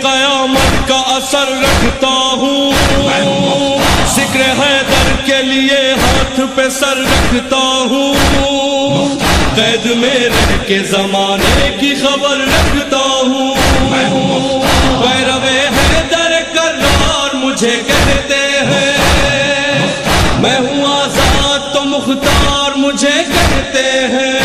क़यामत का असर रखता हूँ। जिक्र हैदर के लिए हाथ पे सर रखता हूँ। कैद में रह के ज़माने की खबर रखता हूँ। पैरवे हैदर कर्रार मुझे कहते हैं। मैं हूँ आज़ाद तो मुख्तार मुझे कहते हैं।